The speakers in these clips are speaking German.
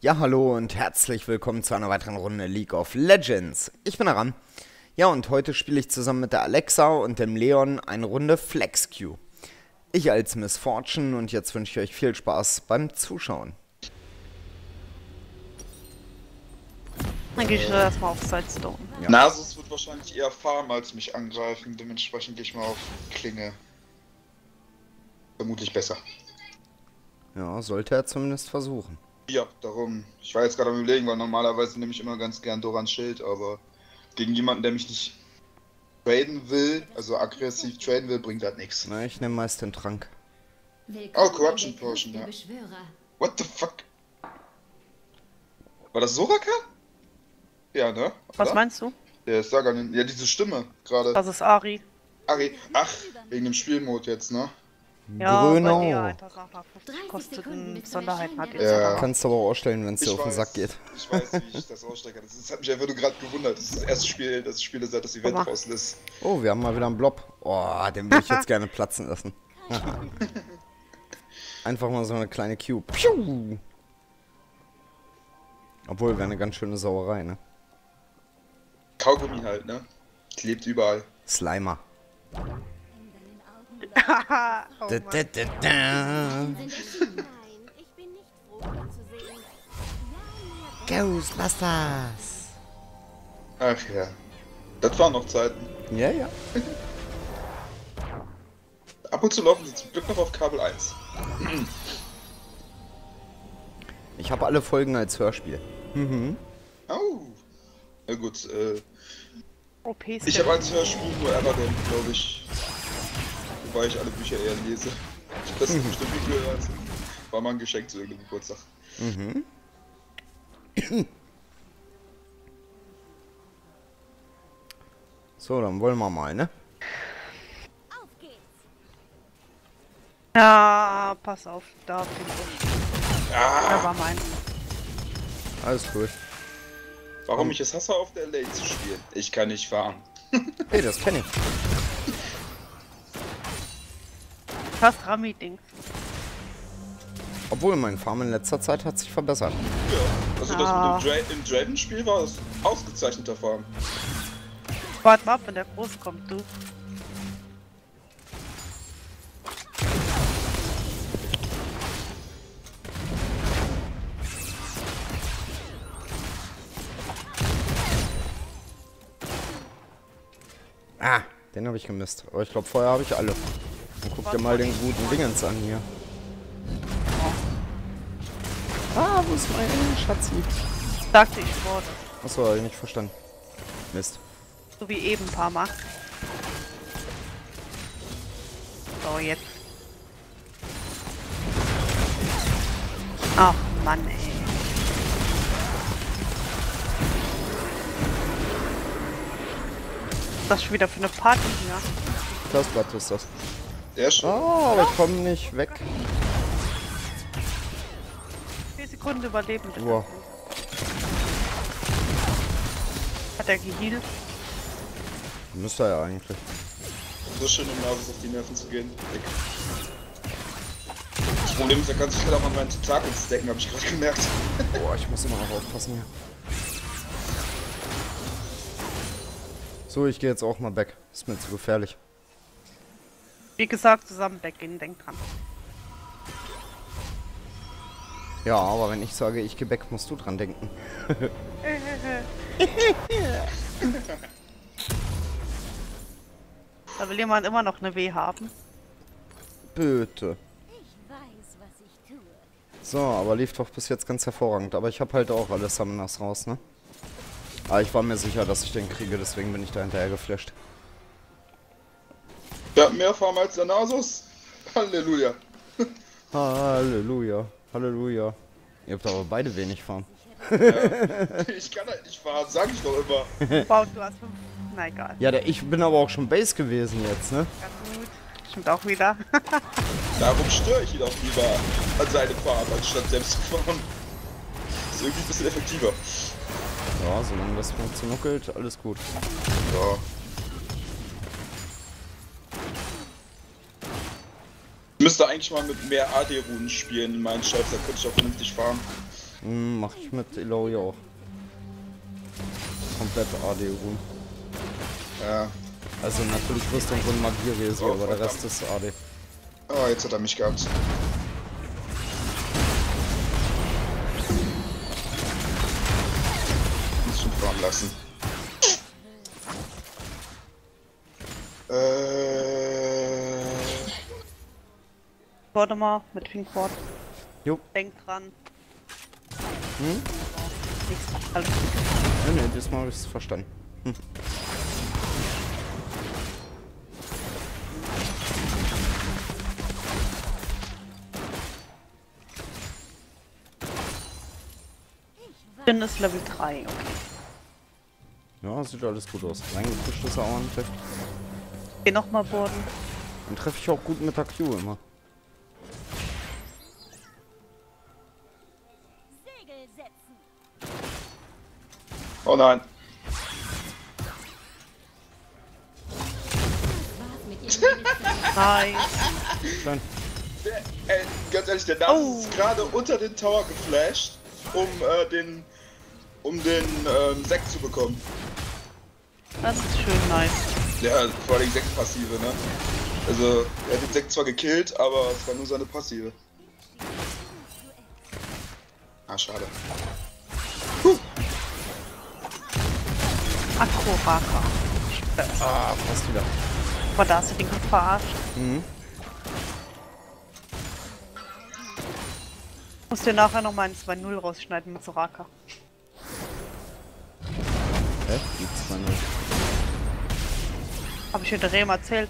Ja, hallo und herzlich willkommen zu einer weiteren Runde League of Legends. Ich bin Aram. Ja, und heute spiele ich zusammen mit der Alexa und dem Leon eine Runde FlexQ. Ich als Miss Fortune und jetzt wünsche ich euch viel Spaß beim Zuschauen. Dann gehe ich erstmal auf Sidestone. Ja. Nasus wird wahrscheinlich eher farmen als mich angreifen, dementsprechend gehe ich mal auf Klinge. Vermutlich besser. Ja, sollte er zumindest versuchen. Ja, darum. Ich war jetzt gerade am Überlegen, weil normalerweise nehme ich immer ganz gern Dorans Schild, aber gegen jemanden, der mich nicht traden will, also aggressiv traden will, bringt das nichts. Na, ich nehme meist den Trank. Oh, Corruption Potion, ja. What the fuck? War das Soraka? Ja, ne? Was Oder? meinst du? Der ist Saganin. Ja, diese Stimme gerade. Das ist Ari. Ari. Ach, wegen dem Spielmode jetzt, ne? Ja, weil die Grüno. einfach nachher 50 kosteten Besonderheiten hat jetzt. Ja. aber. Kannst du aber ausstellen, wenn es dir Ich auf den weiß, Sack geht. Ich weiß, wie ich das ausstecke. Das hat mich einfach nur gerade gewundert. Das ist das erste Spiel, das ich spiele, seit das Event Guck mal. draußen ist. Oh, wir haben mal wieder einen Blob. Oh, den will ich jetzt gerne platzen lassen. Einfach mal so eine kleine Q. Piu! Obwohl, wäre eine ganz schöne Sauerei, ne? Kaugummi halt, ne? Klebt überall. Slimer. Oh Da, Mann. da, da, da. Ghostbusters. Ach ja. Das waren noch Zeiten. Ja, ja. Ab und zu laufen sie zum Glück noch auf Kabel 1. Ich habe alle Folgen als Hörspiel. Mhm. Oh. Na gut, OPs ich habe als Hörspiel nur Everdon, glaube ich. Wobei ich alle Bücher eher lese. Das ist bestimmt nicht gehört. War mal ein Geschenk zu irgendeinem Geburtstag. Mhm. So, dann wollen wir mal, ne? Ja, pass auf, da bin ich. Da war mein. Alles cool. Warum ich es hasse, auf der Lane zu spielen? Ich kann nicht fahren. Hey, das kenne ich. Fast Rami-Dings. Obwohl, mein Farm in letzter Zeit hat sich verbessert. Ja, also das mit dem im Draven-Spiel war es ausgezeichneter Farm. Warte mal ab, wenn der groß kommt, du. Ah, den habe ich gemisst. Aber ich glaube, vorher habe ich alle. Dann guck dir mal den guten Dingens an hier. Ah, wo ist mein Schatzi? Sagte ich vor, Achso, habe ich nicht verstanden. Mist. so wie eben ein paar Mal. So, jetzt. Ach Mann, ey. Was schon wieder für eine Party hier? Das Blatt ist das. Der schon. Oh, aber ich komme nicht weg. 4 Sekunden überleben. bitte. Wow. Hat er geheilt? Müsste er ja eigentlich. So schön, um Nasus auf die Nerven zu gehen. Weg. Das Problem ist, er kann sich halt auch an meinen Tentakeln stacken, habe ich gerade gemerkt. Boah, ich muss immer noch aufpassen hier. So, ich gehe jetzt auch mal weg. Ist mir zu gefährlich. Wie gesagt, zusammen weggehen, denk dran. Ja, aber wenn ich sage, ich gehe weg, musst du dran denken. Da will jemand immer noch eine W haben. Bitte. So, aber lief doch bis jetzt ganz hervorragend. Aber ich habe halt auch alle Summoners raus, ne? Aber ich war mir sicher, dass ich den kriege, deswegen bin ich da hinterher geflasht. Der hat mehr Farm als der Nasus. Halleluja. Halleluja. Halleluja. Ihr habt aber beide wenig Farm. Ich kann halt nicht fahren, sag ich doch immer. Wow, du hast 5. Na egal. Ja, ich bin aber auch schon Base gewesen jetzt, ne? Ganz gut. Stimmt auch wieder. Darum störe ich ihn auch lieber an seine Farm, anstatt selbst zu fahren. Ist irgendwie ein bisschen effektiver. Ja, solange das funktioniert, alles gut. Ja. Ich müsste eigentlich mal mit mehr AD-Runen spielen in meinen Chefs, da könnte ich auch vernünftig farmen. Mach ich mit Eloy auch. Komplett AD-Ruhm. Ja. Also natürlich Rüstung und Magie-Resi, Oh, aber der verdammt. Rest ist AD. Oh, jetzt hat er mich gehabt. Muss schon fahren lassen. Warte mal, mit Pinkport. Jo. Denk dran. Hm? Nichts. Alles gut. Nee, diesmal habe ich es verstanden. Finn ist Level 3, okay. Ja, sieht alles gut aus. Reingepusht ist er ordentlich. Geh nochmal Boden. Dann treffe ich auch gut mit der Q immer. Segel setzen. Oh nein. Nice. Schön. Ganz ehrlich, der Nase Oh. ist gerade unter den Tower geflasht, um den Sekt zu bekommen. Das ist schön nice. Ja, vor allem Sekt-Passive, ne? Also, er hat den Sekt zwar gekillt, aber es war nur seine Passive. Ah, schade. Akkuraka. Ah, fast wieder. Aber da hast du den gut verarscht. Mhm. Musst dir nachher noch mal ein 2-0 rausschneiden mit Soraka. Hä? Die 2-0. Hab ich dir Rehm erzählt.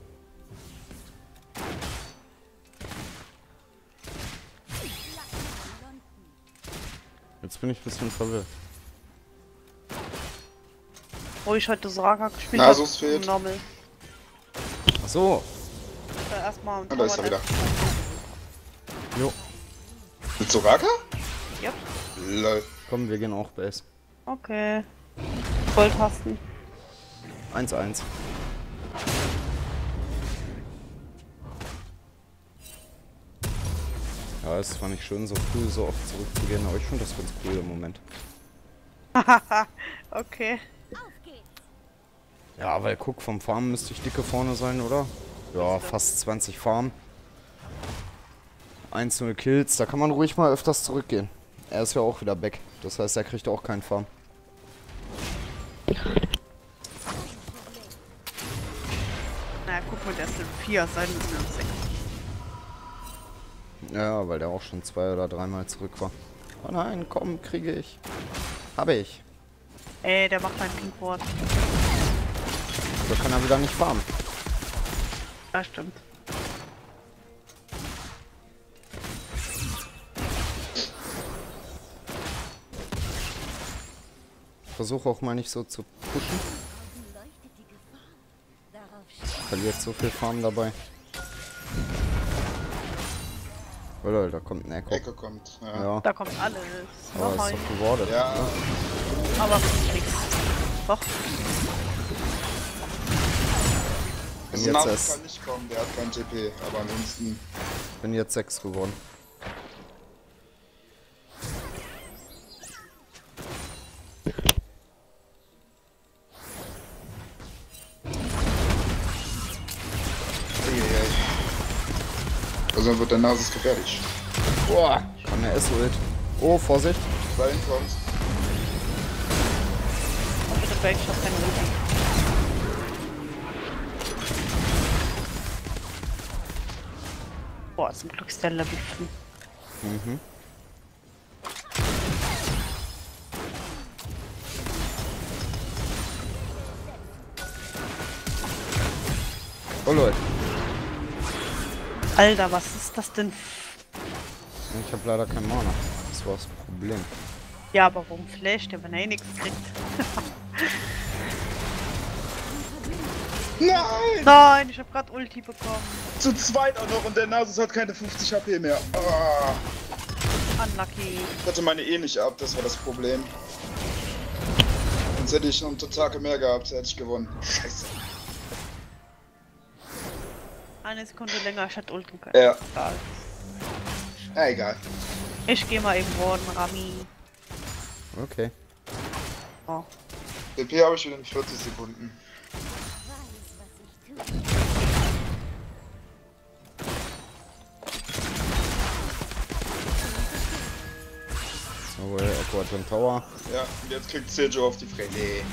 Jetzt bin ich ein bisschen verwirrt. Wo ich heute Soraka gespielt Nasus fehlt. Normal. Ach so. Erstmal Ah, da ist er wieder. Jo. Mit Soraka? Yep. Lol. Komm, wir gehen auch Base. Okay. Volltasten. 1-1. Ja, es war nicht schön, so früh so oft zurückzugehen, aber ich finde das ganz cool im Moment. Okay. Auf geht's. Ja, weil guck, vom Farm müsste ich dicke vorne sein, oder? Ja, fast 20 Farm. 1-0 Kills, da kann man ruhig mal öfters zurückgehen. Er ist ja auch wieder back, das heißt, er kriegt auch keinen Farm. Na, guck mal, der ist Level 4, sein müssen Level 6. Ja, weil der auch schon 2 oder 3 Mal zurück war. Oh nein, komm, kriege ich. Habe ich. Ey, der macht ein Pinkboard. Da kann er wieder nicht farmen. Ja, stimmt. Versuche auch mal nicht so zu pushen. Leuchtet die Gefahr. Darauf Verliert so viel Farm dabei. Oh lol, da kommt ein Echo. Echo kommt. Ja. Ja, Da kommt alles. aber ist Nein. doch gewordet. Ja, Aber nix. Doch. Bin also jetzt Nasus erst, kann nicht kommen, der hat kein TP, aber ansonsten. bin jetzt 6 geworden. Eieiei. Also wird der Nasus gefährlich. Boah, kann er S-Ult. Oh, Vorsicht. Dahin kommt. Und bitte Back, ich hab keine Ulti. Boah, zum Glück ist der Level 5. Mhm. Oh Leute, Alter, was ist das denn? ich habe leider kein Mana. Das war das Problem. Ja, aber warum flasht der, wenn er eh nichts kriegt? Nein! Nein, ich hab grad Ulti bekommen. Zu zweit auch noch und der Nasus hat keine 50 HP mehr. Ah, Unlucky. ich hatte meine eh nicht ab, das war das Problem. Sonst hätte ich noch einen Totake mehr gehabt, hätte ich gewonnen. Scheiße. Eine Sekunde länger, ich hätte ulten können. Ja, Egal. egal. Ich geh mal eben worden, Rami. Okay. Oh. DP habe ich wieder in 40 Sekunden. Weiß, was ich tue. Jawohl, Echo hat den Tower. Ja, und jetzt kriegt Sejo auf die Fresse.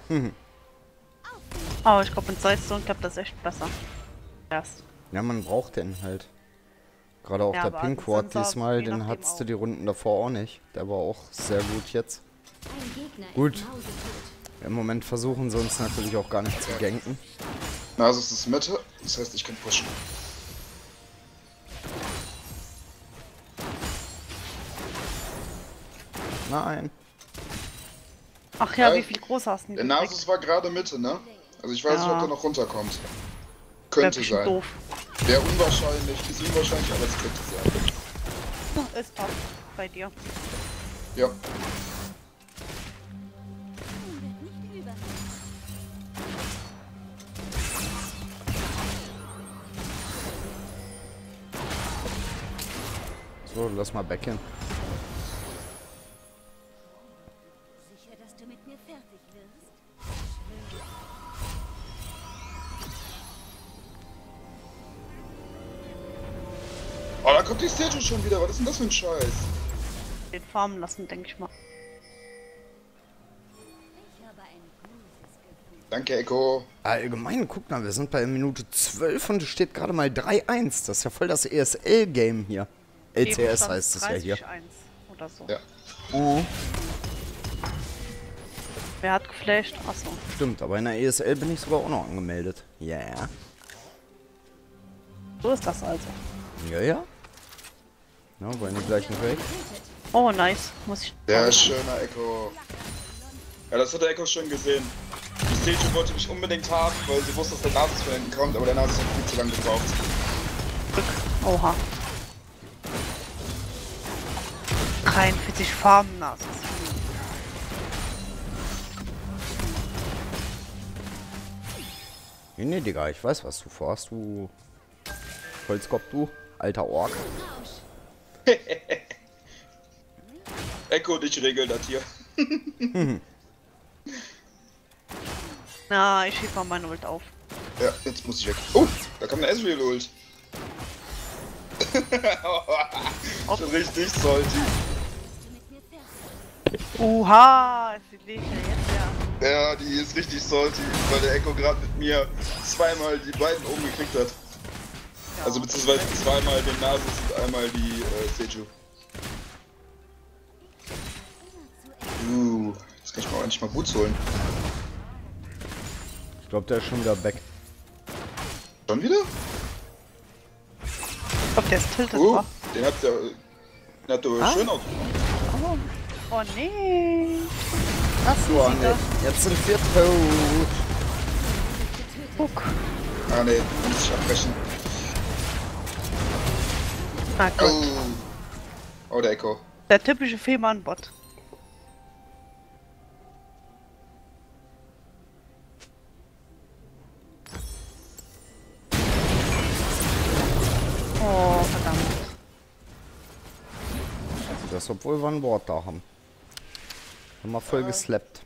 Aber ich glaube, in Sidestone klappt das echt besser. Erst. Ja, man braucht den halt. Gerade auch Ja, der aber Pink das Ward sind sie diesmal, je den nachdem hattest du auch. die Runden davor auch nicht. Der war auch sehr gut jetzt. Ein Gegner Gut. ist mausetot. Im Moment versuchen sie uns natürlich auch gar nicht zu ganken. Nasus ist Mitte, das heißt, ich kann pushen. Nein. Ach ja, Ja, wie viel groß hast du Der denn? Nasus war gerade Mitte, ne? Also ich weiß nicht, ob Ja. der noch runterkommt. Wäre Könnte bestimmt sein. doof. Wäre unwahrscheinlich, ist unwahrscheinlich, aber es könnte sein. Ist top bei dir. Ja. Wird nicht über. So, lass mal backen. Sicher, dass du mit mir fertig wirst? Oh, da kommt die Sejo schon wieder. Was ist denn das für ein Scheiß? Den farmen lassen, denke ich mal. Ich habe ein gutes Gefühl. Danke, Echo. Allgemein, guck mal, wir sind bei Minute 12 und es steht gerade mal 3-1. Das ist ja voll das ESL-Game hier. Eben LCS stand heißt es ja hier. 30-1 oder so. Ja. Oh. Wer hat geflasht? Achso. Stimmt, aber in der ESL bin ich sogar auch noch angemeldet. Ja, yeah. So ist das also. Ja, ja. Ja, wollen die gleichen Weg? Oh, nice. Muss ich. Sehr schöner Echo. Ja, das hat der Echo schon gesehen. Die Sejo wollte mich unbedingt haben, weil sie wusste, dass der Nasus von hinten kommt, aber der Nasus hat viel zu lange gebraucht. Glück. Oha. 43 Farben Nasus. Nee, nee, Digga, ich weiß, was du vorhast, du Holzkopf, du alter Ork. Echo und ich regeln das hier. Na, ich schieb mal meine Ult auf. Ja, jetzt muss ich weg. Oh, da kam eine Ezreal Ult. Schon richtig salty. Du mit mir fertig. Oha, sie lebt ja jetzt ja. Ja, die ist richtig salty, weil der Echo gerade mit mir zweimal die beiden oben gekriegt hat. Ja. Also beziehungsweise zweimal den Nasus und einmal die Seju. Jetzt kann ich mir auch endlich mal Boots holen. Ich glaube, der ist schon wieder back. Schon wieder? Ich glaub, der ist tilted, wa? Den hat der schön aus. Oh. Oh nee. Lassen Oh, Sie nee. das. Jetzt sind wir tot. Guck. Ah ne, muss ich abbrechen. Na gut. Oh, der Echo. Der typische Fehmarn-Bot. Oh, verdammt. Das, obwohl wir ein Wort da haben. Haben wir voll geslappt.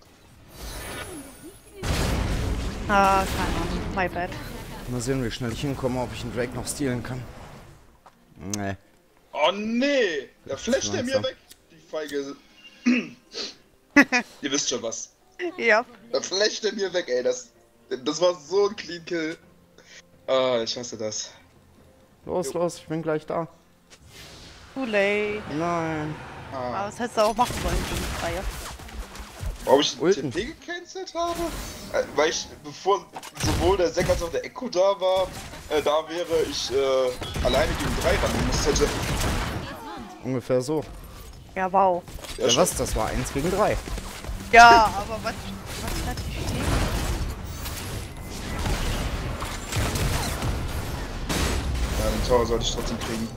Ah, keine Ahnung. My bad. Mal sehen, wie schnell ich hinkomme, ob ich einen Drake noch stealen kann. Nee. Oh nee! Da flasht er mir langsam. weg, die feige. Ihr wisst schon was. Ja. Da flasht er mir weg, ey. Das war so ein Clean Kill. Ah, ich hasse das. Los, los, ich bin gleich da. Too late. Nein. Aber Ah. das hättest du auch machen sollen, die Reihe. Warum ich den Ulten. TP gecancelt habe? Weil ich, bevor sowohl der Zack als auch der Echo da war, da wäre ich alleine gegen 3 ran hätte. Ungefähr so. Ja, wow. Ja, Ja, was? Das war 1 gegen 3. Ja, aber was hat die stehen? Ja, den Tower sollte ich trotzdem kriegen.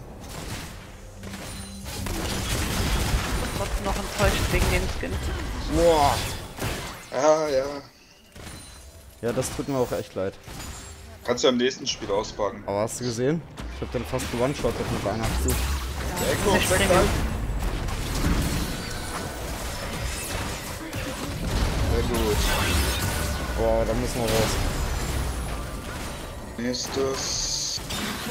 Trotzdem noch enttäuscht wegen den Skin. Boah. Ah, ja. Ja, das tut mir auch echt leid. Kannst du am nächsten Spiel auspacken. Aber hast du gesehen? Ich hab den fast one-shottet mit einer Q. Der Echo Nicht weg Premium. gut. Boah, da müssen wir raus. Nächstes.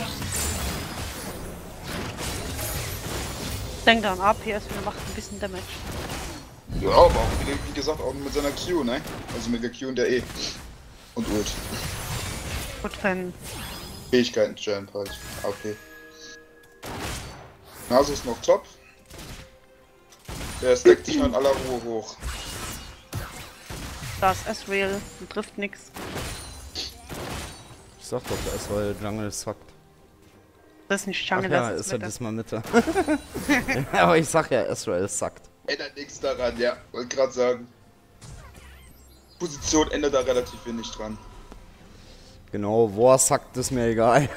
Denk an APS, wir machen ein bisschen Damage. Ja, aber auch wie gesagt, auch mit seiner Q, ne? Also mit der Q und der E. Und Ult. Gut, wenn. Fähigkeiten Champ halt. AP. Nasus ist noch top. Der stackt sich mal in aller Ruhe hoch. Da ist Ezreal und trifft nix. Ich sag doch, da ist, weil Jungle sackt. Das ist nicht Ach Jungle, ja, das ist ist ja Mitte. diesmal Mitte. Ja, aber ich sag ja, Ezreal sackt. Ändert nichts daran, ja. Wollte gerade sagen. Position ändert da relativ wenig dran. Genau, wo er sackt, ist mir egal.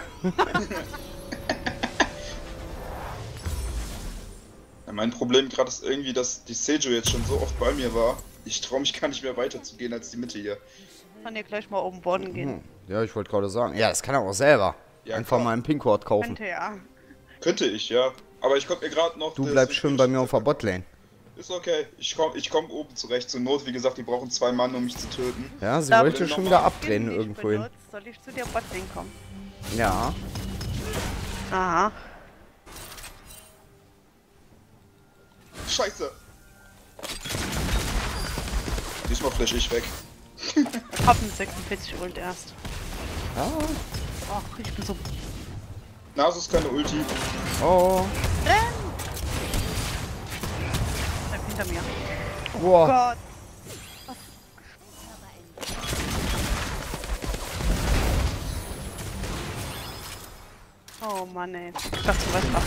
Ja, mein Problem gerade ist irgendwie, dass die Seju jetzt schon so oft bei mir war. Ich traue mich gar nicht mehr weiterzugehen als die Mitte hier. Kann ja gleich mal oben Boden gehen. Ja, ich wollte gerade sagen. Ja, das kann er auch selber. Ja, Einfach klar. mal einen Pinkwort kaufen. Könnte ja. Könnte ich, ja. Aber ich konnte mir gerade noch... Du bleibst schön bei mir auf der Botlane. Ist okay. Ich komm oben zurecht. Zur Not, wie gesagt, die brauchen 2 Mann, um mich zu töten. Ja, sie Da wollte bin schon noch wieder mal abdrehen Die ich irgendwo hin. benutze, soll ich zu dir Botlane kommen? Ja. Aha. Scheiße. Diesmal flash ich weg. Hab einen 46 Ult erst. Ja. Ach, ich bin so. Nasus keine Ulti. Oh. Bleib hinter mir. Boah. Gott. Oh Mann, ey. Ich dachte, du weißt was.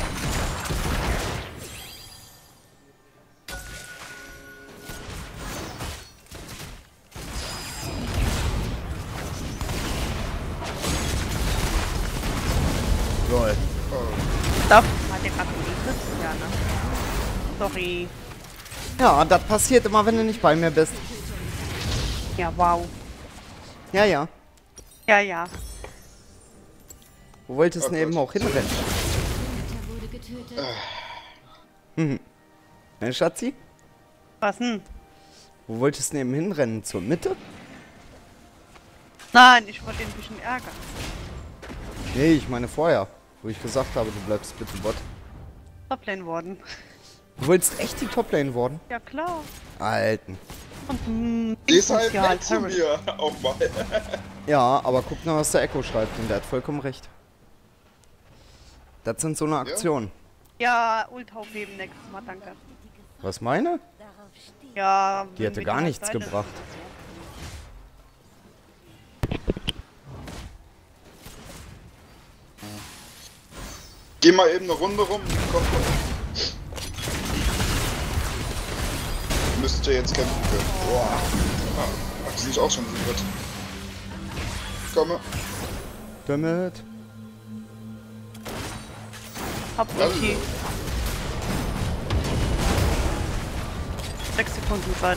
Lol. Darf? Hat der gerade gelistet? Ja, ne? Sorry. Ja, das passiert immer, wenn du nicht bei mir bist. Ja, wow. Ja, ja. Ja, ja. Wo wolltest du denn Oh eben Gott. auch hinrennen? wurde getötet. Ne, Schatzi? Was denn? Wo wolltest du denn eben hinrennen? Zur Mitte? Nein, ich wollte ihn ein bisschen ärgern. Nee, ich meine vorher. Wo ich gesagt habe, du bleibst bitte Bot. Toplane worden. Du wolltest echt die Toplane worden? Ja, klar. Alten. Und Die ist halt ja, nett zu mir. Auch mal. Ja, aber guck mal, was der Echo schreibt. Und der hat vollkommen recht. Das sind so eine Aktionen. Ja, Ult aufheben nächstes Mal, danke. Was meine? Darauf steht. Ja, Die hätte wenn gar wir nichts Seite- gebracht. Geh mal eben eine Runde rum. Komm. Müsst ihr jetzt kämpfen können. Boah. Ah, die sind auch schon so weit. Komme. Damit. Hab Ulti. 6 Sekunden Zeit.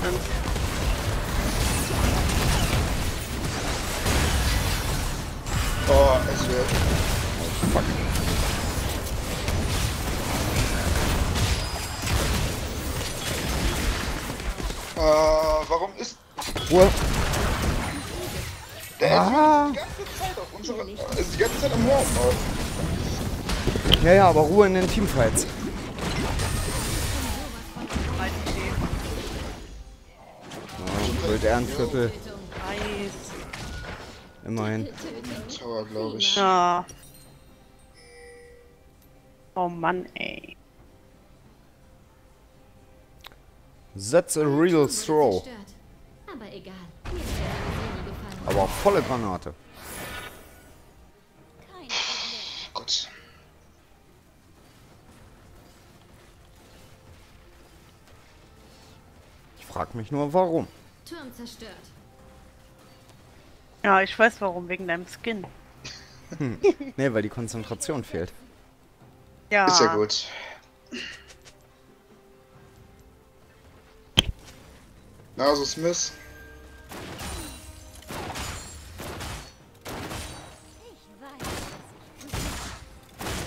Oh, es wird. Fuck. Warum ist Ruhe. der Ah. die ganze Zeit auf unsere. Also die ganze Zeit am Horn. Ja, ja, aber Ruhe in den Teamfights. Gold Ehrenviertel. Nice. Immerhin. Tower, glaube ich. Ja. Oh Mann, ey. That's a real throw. Zerstört. Aber egal. Mir ist der sowieso nie gefallen. Aber auch volle Granate. Kein Problem. Gut. Ich frag mich nur, warum. Turm zerstört. Ja, ich weiß warum, wegen deinem Skin. Nee, weil die Konzentration fehlt. Ja. Ist ja gut. Nasus Smith. Ich weiß, was ich tue.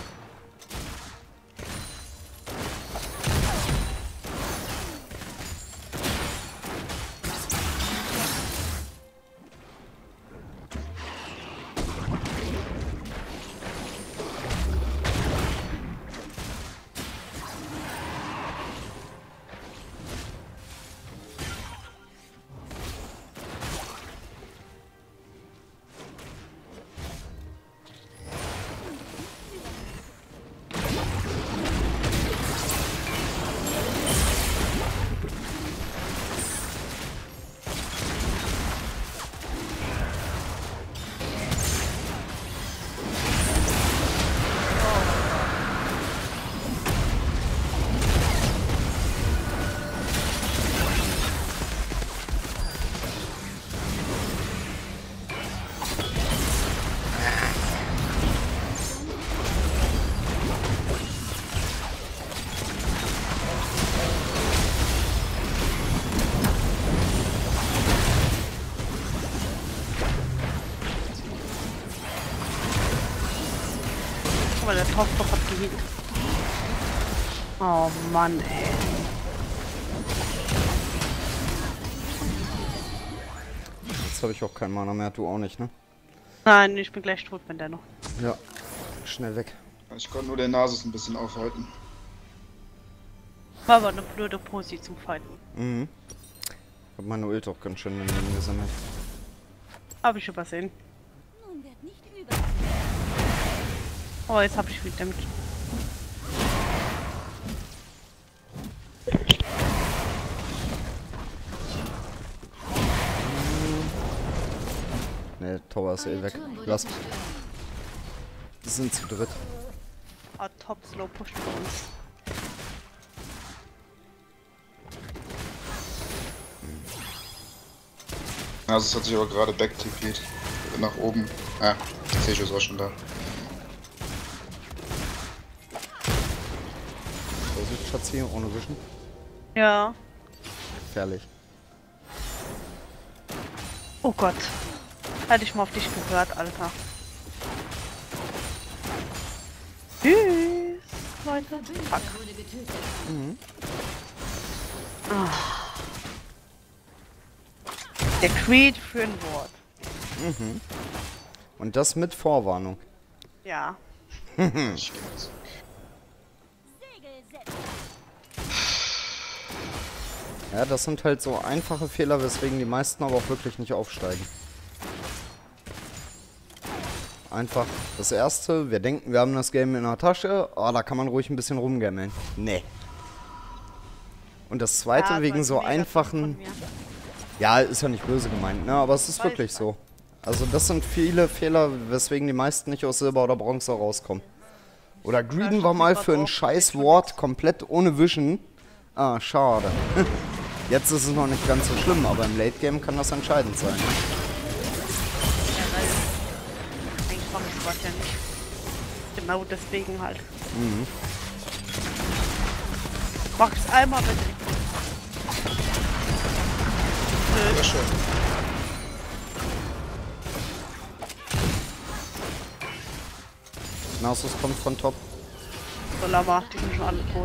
weil der Topf hat gehit. Oh Mann, ey. Jetzt habe ich auch keinen Mana mehr, du auch nicht, ne? Nein, ich bin gleich tot, wenn der noch. Ja. Schnell weg. Ich konnte nur den Nasus ein bisschen aufhalten. War aber eine blöde Posi zum Fighten. Mhm. Hab meine Ult auch ganz schön daneben gesammelt. Hab ich übersehen. Nun wird nicht über. Oh, jetzt hab ich wieder mit. Ne, Tower ist eh weg. Lass. Die sind zu dritt. Ah, top slow pusht für uns. Nasus hat sich aber gerade backtipiert. Nach oben. Ah, Sejus war schon da. Vorsicht, Schatzi, ohne Wischen. Ja. Gefährlich. Oh Gott. Hätte ich mal auf dich gehört, Alter. Tschüss, Leute. Fuck. Mhm. Ah. Der Creed für ein Wort. Mhm. Und das mit Vorwarnung. Ja. Ich geh jetzt. Segel setzen. Ja, das sind halt so einfache Fehler, weswegen die meisten aber auch wirklich nicht aufsteigen. Einfach das erste, wir denken, wir haben das Game in der Tasche, da kann man ruhig ein bisschen rumgammeln. Nee. Und das zweite, Ja, wegen so mega einfachen... von mir. Ja, ist ja nicht böse gemeint, ne? Aber es ist Weiß wirklich ich. so. Also das sind viele Fehler, weswegen die meisten nicht aus Silber oder Bronze rauskommen. Oder Greeden Ja, war mal stimmt, für ein drauf, scheiß geht Wort komplett ohne Wischen. Ah, schade. Jetzt ist es noch nicht ganz so schlimm, aber im Late Game kann das entscheidend sein. Ja, weil eigentlich mache ich was ja nicht. Genau deswegen halt. Mhm. Mach es einmal bitte. Ja, schön. Nasus kommt von top. So Lama, die sind schon alle tot.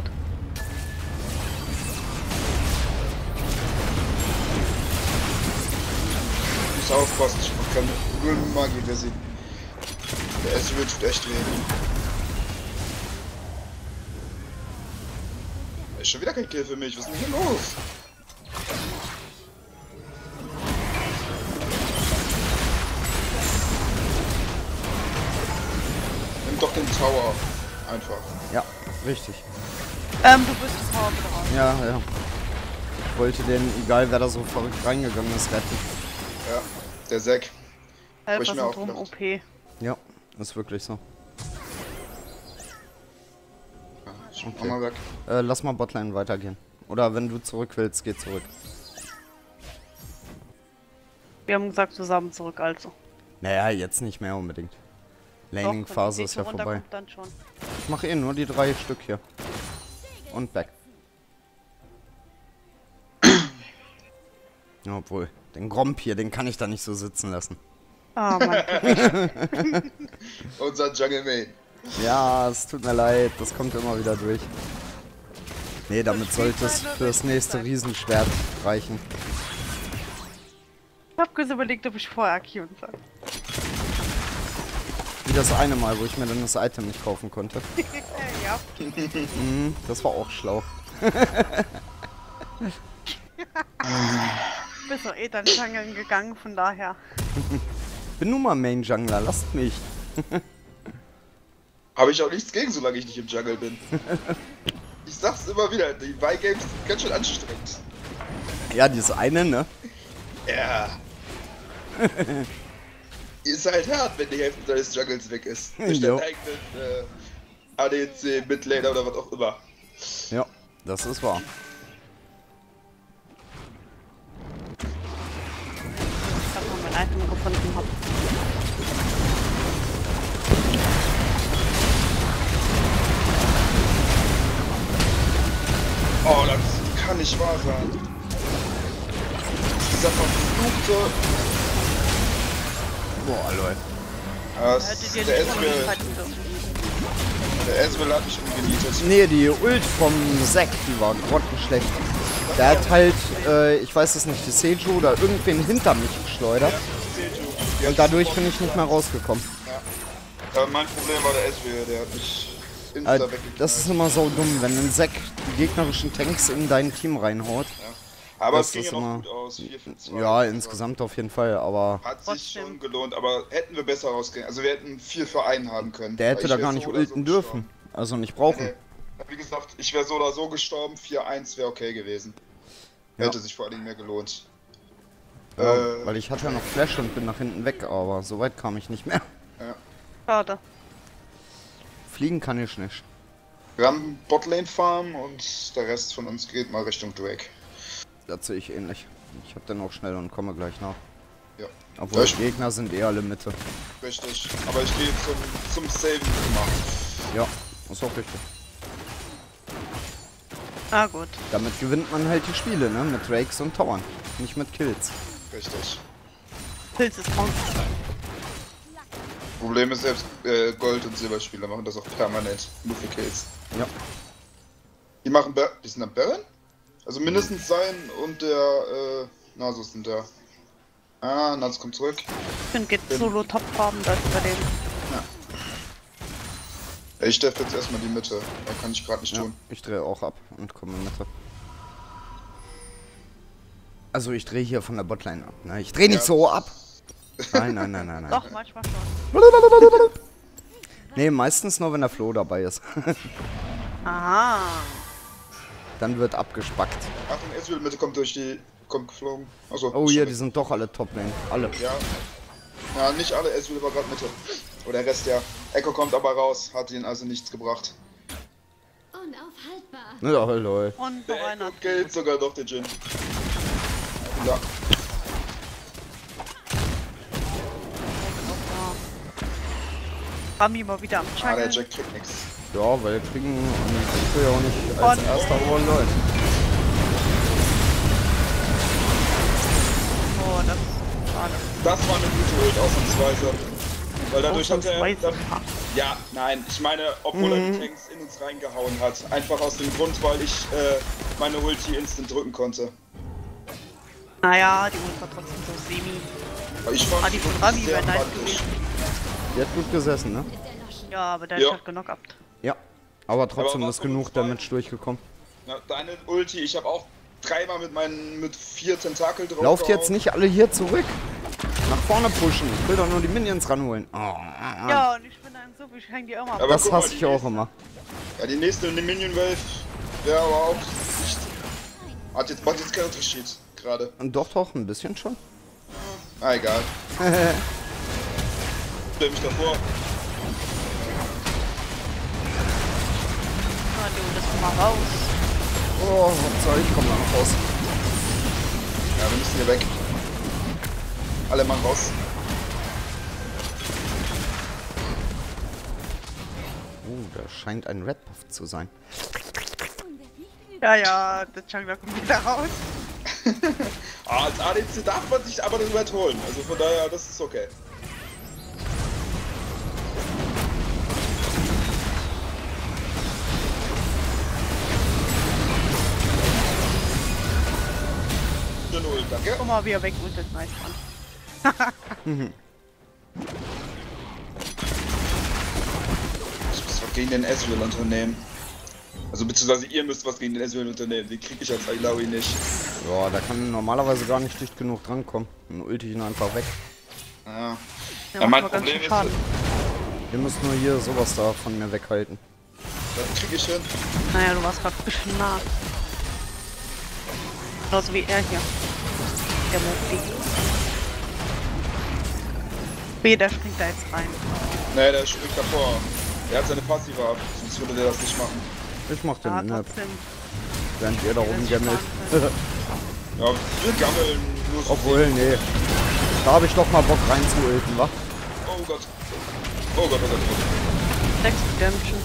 Ich muss aufpassen, ich mach keine null Magie, wer sie. Der SUV tut echt weh. Ist schon wieder kein Kill für mich, was ist denn hier los? Nimm doch den Tower. Einfach. Ja, richtig. Du bist die Power wieder raus. Ja, ja. Ich wollte den, egal wer da so verrückt reingegangen ist, retten. Ja, der Zack. Helfer ich mir sind auch drum gedacht. OP. Ja, ist wirklich so. Ich mach mal weg. Lass mal Botline weitergehen. Oder wenn du zurück willst, geh zurück. Wir haben gesagt zusammen zurück, also. Naja, jetzt nicht mehr unbedingt. Laning-Phase ist ja vorbei. Dann schon. Ich mache eh nur die 3 Stück hier. Und back. Ja, obwohl, den Gromp hier, den kann ich da nicht so sitzen lassen. Ah, Mann. Unser Jungle Main. Ja, es tut mir leid, das kommt immer wieder durch. Nee, damit sollte es fürs nächste Riesenschwert reichen. Ich hab kurz überlegt, ob ich vorher Q soll. Wie das eine Mal, wo ich mir dann das Item nicht kaufen konnte. Ja. Mhm, das war auch schlau. Bist doch eh dann Jungle gegangen, von daher. Bin nun mal Main Jungler, lasst mich. Habe ich auch nichts gegen, solange ich nicht im Jungle bin. Ich sag's immer wieder, die Vi-Games sind ganz schön anstrengend. Ja, dieses eine, ne? Ja. Ist halt hart, wenn die Hälfte deines Jungles weg ist. Durch Jo. deinen eigenen ADC, Midlaner oder was auch immer. Ja, das ist wahr. Ich hab mal mein Item gefunden hab. Oh, das kann nicht wahr sein. Dieser verfluchte... Boah, Leute. Das, Hättet ihr der nicht ist von mir mir... fighten dürfen. Der Ezreal hat mich umgenietet. Nee, die Ult vom Zack, die war grottenschlecht. Der hat halt, ich weiß es nicht, die Seju oder irgendwen hinter mich geschleudert. Ja, Und dadurch bin ich nicht mehr rausgekommen. mein Problem war der Ezreal, der hat mich insta weggeknallt. Das ist immer so dumm, wenn ein Zack die gegnerischen Tanks in dein Team reinhaut. Aber das es ging ist ja noch immer- gut aus, 4 für 2. Ja, insgesamt auf jeden Fall, aber Hat sich Trotzdem. schon gelohnt, aber hätten wir besser rausgehen. Also wir hätten 4 für 1 haben können. der hätte Weil da ich gar wär nicht so oder ulten so dürfen. Also nicht brauchen. gestorben. Wie gesagt, ich wäre so oder so gestorben, 4-1 wäre okay gewesen. Ja. Hätte sich vor allem mehr gelohnt. Ja, weil ich hatte ja noch Flash und bin nach hinten weg, aber so weit kam ich nicht mehr. Schade. Fliegen kann ich nicht. Wir haben Botlane Farm und der Rest von uns geht mal Richtung Drake. Das sehe ich ähnlich. Ich hab dann auch schnell und komme gleich nach. Ja. Obwohl Ja, die Gegner sind eher alle Mitte. Richtig. Aber ich gehe zum Saven immer. Ja, ist auch richtig. Ah gut. Damit gewinnt man halt die Spiele, ne? Mit Drakes und Towern. Nicht mit Kills. Richtig. Pilz ist raus. Problem ist, selbst Gold- und Silberspieler machen das auch permanent. Nur für Kills. Ja. Die sind am Baron? Also mindestens sein und der Nasus sind da. Ah, Nasus kommt zurück. Ich finde geht Solo top farben da bei denen. Ich steffe jetzt erstmal die Mitte. Da kann ich gerade nicht Ja, tun. ich drehe auch ab und komme in Mitte. Also ich drehe hier von der Botline ab, ne? Ich drehe nicht Ja. so ab. Nein, nein, nein, nein, nein. Doch, manchmal schon. Nee, meistens nur, wenn der Flo dabei ist. Aha. Dann wird abgespackt. Achtung, Ezreal Mitte kommt kommt geflogen. Achso. Oh hier, die sind doch alle Top-Lane. Alle. Ja. Ja, nicht alle, Ezreal war gerade Mitte. Oder der Rest, ja. Echo kommt aber raus, hat ihn also nichts gebracht. Unaufhaltbar. Ja, lol. Und noch einer. Gilt sogar doch der Jin. Ja. Rami mal wieder am Ah, der Jungle. Jack kriegt nix. Ja, weil wir kriegen und ich will ja auch nicht als Und- erster Overlord. Oh, das ist schade. Das war eine gute Ult, ausnahmsweise. Weil dadurch hat er... Ausnahmsweise. Ja, nein, ich meine, obwohl er die Tanks in uns reingehauen hat. Einfach aus dem Grund, weil ich meine Ulti instant drücken konnte. Naja, die Ult war trotzdem so semi. Aber ich fand Ah, die von Rami sehr wäre nice praktisch. gewesen. Die hat gut gesessen, ne? Ja, aber der Ja. hat genockt. Ja. Aber trotzdem Aber ist was genug uns war- Damage durchgekommen. Na, deine Ulti, ich habe auch dreimal mit 4 Tentakel drauf. Lauft jetzt nicht alle hier zurück. Nach vorne pushen. Ich will doch nur die Minions ranholen. Oh. Ja, und ich bin dann so, ich häng die immer. Aber Das guck mal, hasse die ich auch nächste- immer. Ja, die nächste Minion Wave wäre aber auch nicht. Macht jetzt keinen Unterschied gerade. Und doch, ein bisschen schon. Ah, egal. Stell mich davor. Ah, die Ult ist mal raus. Oh, was soll ich? Komm da noch raus. Ja, wir müssen hier weg. Alle Mann raus. Oh, da scheint ein Red Buff zu sein. Ja, ja, der Jungler kommt wieder raus. Ah, als ADC darf man sich aber den Red holen. Also von daher, das ist okay. Schöne Ult, danke. Guck mal, wie er weg und das nice Mann. Ich muss was gegen den Ezreal unternehmen. Also beziehungsweise ihr müsst was gegen den Ezreal unternehmen. Den krieg ich als Ailawi nicht. Ja, da kann normalerweise gar nicht dicht genug drankommen. Dann ulti ich ihn einfach weg. Ja. Der Ja, macht mein aber ganz Problem schön ist, Schaden. Ihr müsst nur hier sowas da von mir weghalten. das krieg ich hin. Naja, du warst gerade ein bisschen nah. Genauso wie er hier. Der Mofi. Wie, der springt da jetzt rein. Nee, der springt davor. Der hat seine Passive ab, sonst würde der das nicht machen. Ich mach den Ja, Inhab, trotzdem. während ihr da rumgammelt. Ja, wir gammeln nur so. Obwohl, nee. Da habe ich doch mal Bock rein zu ulten, wa? Oh Gott. Oh Gott, oh Gott, oh Gott. 6 Redemption.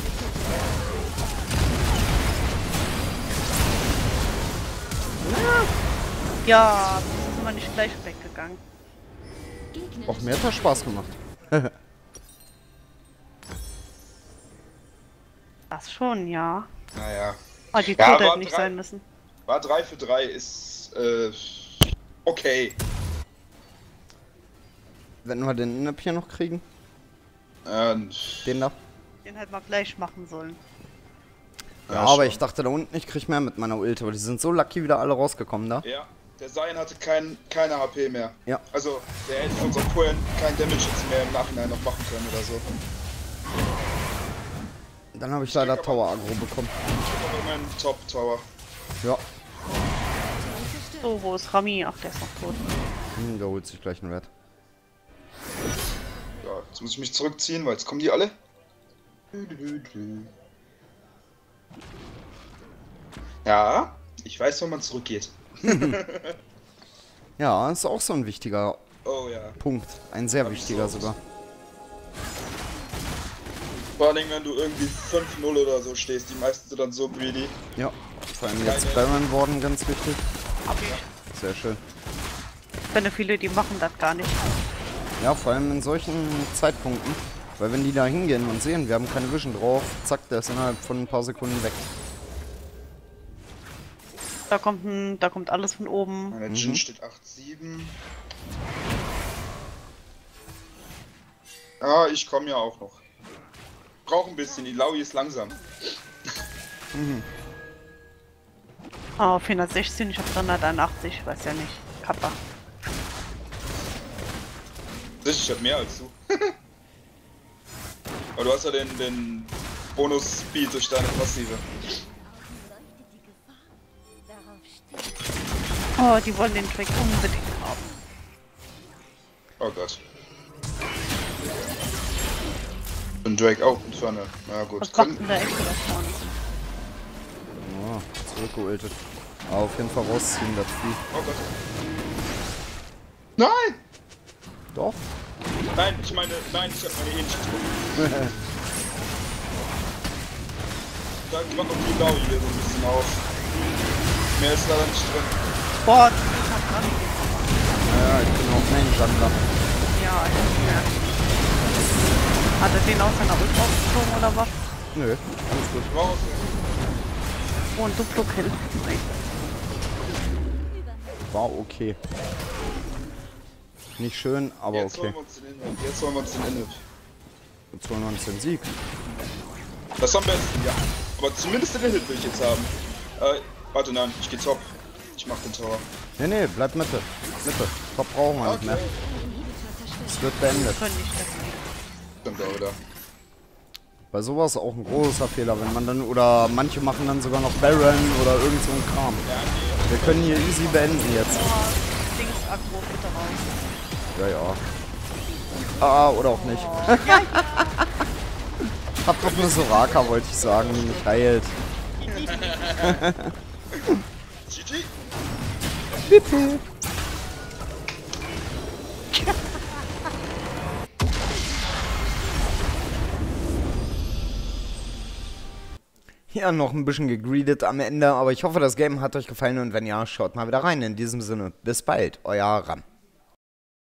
Ja, das ist immer nicht gleich weggegangen. Auch mir hat das Spaß gemacht. Das schon, ja. Naja. Aber die Ja, Tote aber hätte nicht 3 sein müssen. War 3 für 3 ist okay. Wenn wir den Inap hier noch kriegen. Ähm, Den da. Den hätten wir gleich machen sollen. Ja, aber schon. ich dachte da unten, ich krieg mehr mit meiner Ult, aber die sind so lucky wieder alle rausgekommen da. Ja, der Sein hatte keine HP mehr. Ja. Also, der hätte unser Poen kein Damage jetzt mehr im Nachhinein noch machen können oder so. Dann habe ich leider Tower Aggro bekommen. Ich habe meinen Top Tower. Ja, So, wo ist Rami? Ach, der ist noch tot. der holt sich gleich einen Wert. Ja, jetzt muss ich mich zurückziehen, weil jetzt kommen die alle. Ja, ich weiß, wann man zurückgeht. Ja, ist auch so ein wichtiger Oh ja. Punkt. Ein sehr Hab ich wichtiger so. sogar. Vor allem, wenn du irgendwie 5-0 oder so stehst, die meisten sind dann so greedy. Ja, vor allem jetzt Baron worden, ganz wichtig. Hab ich. Sehr schön. Ich kenne viele, die machen das gar nicht. Ja, vor allem in solchen Zeitpunkten. Weil wenn die da hingehen und sehen, wir haben keine Vision drauf, zack, der ist innerhalb von ein paar Sekunden weg. Da kommt alles von oben. Meine Jin steht 8-7. Ja, ich komme ja auch noch. Brauch ein bisschen, die Laui ist langsam. Ah, 416, ich hab 381, weiß ja nicht. Kappa. Ich hab mehr als du. Aber du hast ja den Bonus-Speed durch deine Passive. Leuchtet die Gefahr. Darauf steht. Oh, die wollen den Trick unbedingt haben. Oh Gott. Und Drake auch in Ferne. Na gut. Was macht denn der Echo da vorne? Oh, zurückgeultet. Aber auf jeden Fall rausziehen, das Vieh. Oh Gott. Nein! Doch. Nein, ich meine, nein, ich hab meine eh nicht getroffen. Da kommt noch die Laui hier so ein bisschen auf. Mehr ist leider nicht drin. Boah, das hat Rami gemacht. Ja, ich bin auch Main Jungler. Ja, ich nicht mehr. Hat er den aus seiner Ult rausgezogen oder was? Nö, alles gut. Raus. Oh, ein Duplo-Kill. War okay. Nicht schön, aber Jetzt okay. holen wir uns den Inhalt. Jetzt holen wir uns den Inhalt. Jetzt holen wir uns den Sieg. Das am besten, ja. Aber zumindest den Inhalt will ich jetzt haben. Warte, nein, ich geh top. Ich mach den Tower. Nee, bleib Mitte. Mitte. Top brauchen wir nicht mehr. Es wird beendet. Können nicht das nicht. Stimmt auch wieder. Bei sowas auch ein großer Fehler, wenn man dann, oder manche machen dann sogar noch Baron oder irgend so ein Kram. Wir können hier easy beenden jetzt. Oh, Dings Aggro bitte raus. Ja, ja. Ah, oder auch nicht. Hab doch eine Soraka, wollte ich sagen, die mich heilt. GG! Bitte. Ja, noch ein bisschen gegreedet am Ende, aber ich hoffe, das Game hat euch gefallen und wenn ja, schaut mal wieder rein. In diesem Sinne, bis bald, euer Ram.